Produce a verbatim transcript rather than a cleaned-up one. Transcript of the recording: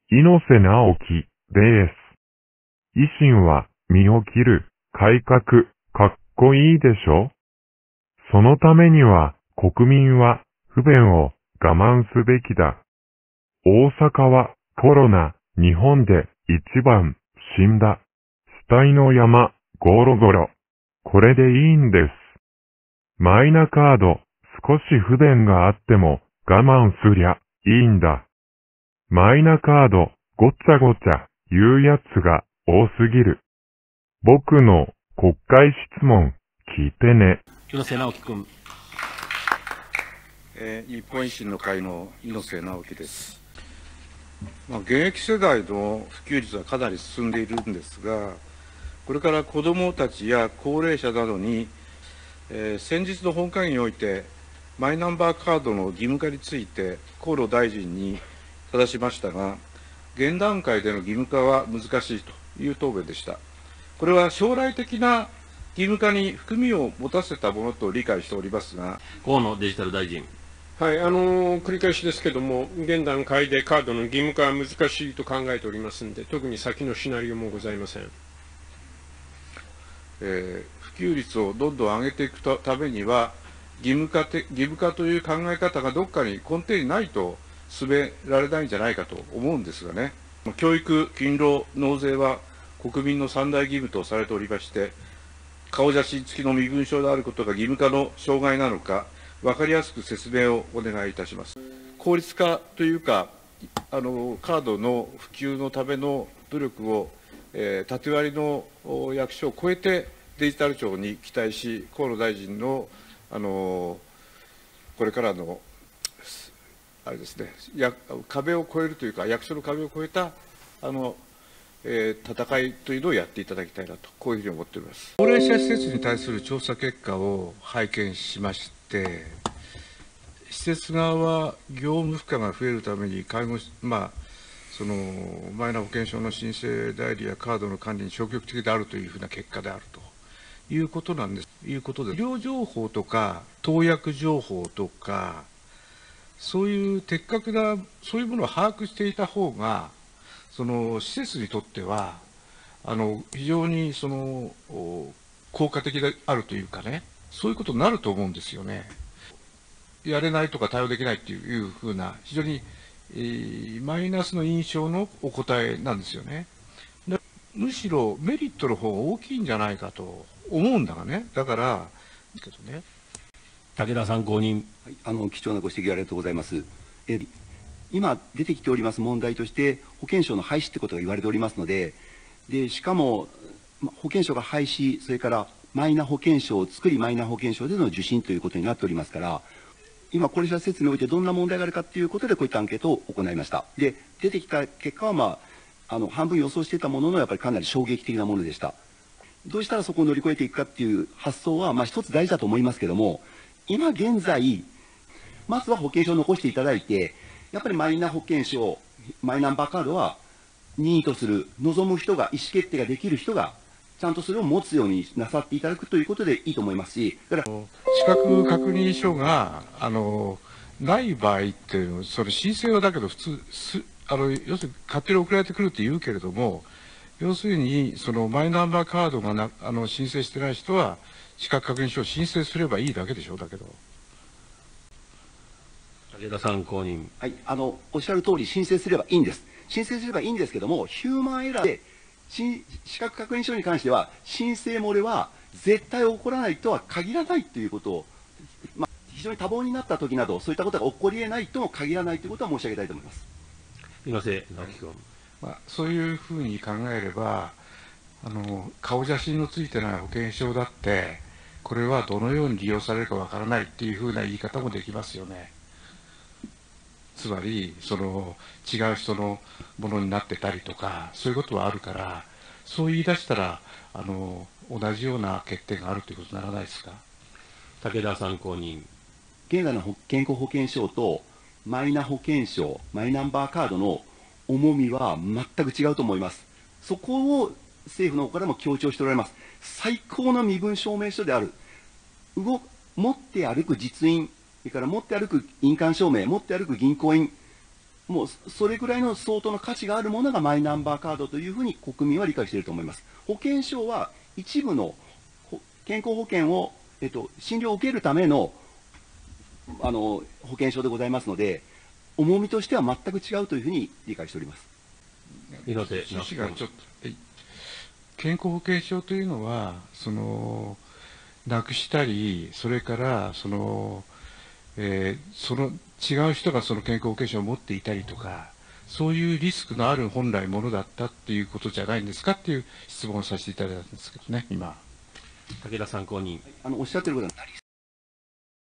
猪瀬直樹です。維新は身を切る改革、かっこいいでしょ。そのためには国民は不便を我慢すべきだ。大阪はコロナ、日本で一番死んだ。死体の山、ゴロゴロ。これでいいんです。マイナカード、少し不便があっても我慢すりゃいいんだ。マイナカード、ごちゃごちゃ言うやつが多すぎる。僕の国会質問、聞いてね。 猪瀬直樹君。 えー、日本維新の会の猪瀬直樹です。まあ、現役世代の普及率はかなり進んでいるんですが、これから子どもたちや高齢者などに、えー、先日の本会議において、マイナンバーカードの義務化について、河野大臣に正しましたが、現段階での義務化は難しいという答弁でした。これは将来的な義務化に含みを持たせたものと理解しておりますが。 河野デジタル大臣。 はい、あの繰り返しですけれども、現段階でカードの義務化は難しいと考えておりますので、特に先のシナリオもございません。 えー、普及率をどんどん上げていくためには、義務化て、義務化という考え方がどっかに根底にないと進められないんじゃないかと思うんですがね。教育、勤労、納税は国民の三大義務とされておりまして、顔写真付きの身分証であることが義務化の障害なのか、分かりやすく説明をお願いいたします。効率化というか、あのカードの普及のための努力を、えー、縦割りの役所を超えてデジタル庁に期待し、河野大臣の、あのこれからのあれですね、や壁を越えるというか、役所の壁を越えたあの、えー、戦いというのをやっていただきたいなと、こういうふうに思っております。高齢者施設に対する調査結果を拝見しまして、施設側は業務負荷が増えるために介護、まあ、そのマイナ保険証の申請代理やカードの管理に消極的であるというふうな結果であるということなんです。いうことで、医療情報とか投薬情報とか、そういう的確なそういうものを把握していた方が、その施設にとってはあの非常にその効果的であるというかね、そういうことになると思うんですよね。やれないとか対応できないっていうふうな、非常に、えー、マイナスの印象のお答えなんですよね。でむしろメリットの方が大きいんじゃないかと思うんだがね。だから、けどね、 武田参考人。 はい、あの貴重なご指摘ありがとうございます。え今出てきております問題として、保険証の廃止ってことが言われておりますので、でしかも保険証が廃止、それからマイナ保険証を作り、マイナ保険証での受診ということになっておりますから、今、高齢者施設においてどんな問題があるかということで、こういったアンケートを行いました。で、出てきた結果は、まあ、あの半分予想していたものの、やっぱりかなり衝撃的なものでした。どうしたらそこを乗り越えていくかっていう発想は、まあ、一つ大事だと思いますけども、今現在、まずは保険証を残していただいて、やっぱりマイナ保険証、マイナンバーカードは任意とする、望む人が、意思決定ができる人が、ちゃんとそれを持つようになさっていただくということでいいと思いますし、だから資格確認書があのない場合っていうの、それ申請はだけど、普通すあの、要するに勝手に送られてくるって言うけれども、要するにそのマイナンバーカードがなあの申請してない人は、資格確認書を申請すればいいだけでしょ、だけど。 武田参考人。 はい、あのおっしゃる通り、申請すればいいんです。申請すればいいんですけども、ヒューマンエラーで、資格確認書に関しては、申請漏れは絶対起こらないとは限らないということを、まあ、非常に多忙になったときなど、そういったことが起こり得ないとも限らないということは申し上げたいと思います。 猪瀬直樹君。 まあ、そういうふうに考えれば、あの顔写真のついてない保険証だって、これはどのように利用されるかわからないっていうふうな言い方もできますよね。つまり、その違う人のものになってたりとか、そういうことはあるから、そう言い出したら、あの同じような欠点があるということにならないですか。 武田参考人。 現在の健康保険証とマイナ保険証、マイナンバーカードの重みは全く違うと思います。そこを政府の方からも強調しておられます。最高の身分証明書である、動持って歩く実印、それから持って歩く印鑑証明、持って歩く銀行印、 もうそれぐらいの相当の価値があるものがマイナンバーカードというふうに国民は理解していると思います。保険証は一部の健康保険を、えっと、診療を受けるためのあの保険証でございますので、重みとしては全く違うというふうに理解しております。 猪瀬趣旨がちょっと、健康保険証というのは、そのなくしたり、それからその、えー、その違う人がその健康保険証を持っていたりとか、そういうリスクのある本来ものだったっていうことじゃないんですかっていう質問をさせていただいたんですけどね、今。 武田参考人。 あのおっしゃってることは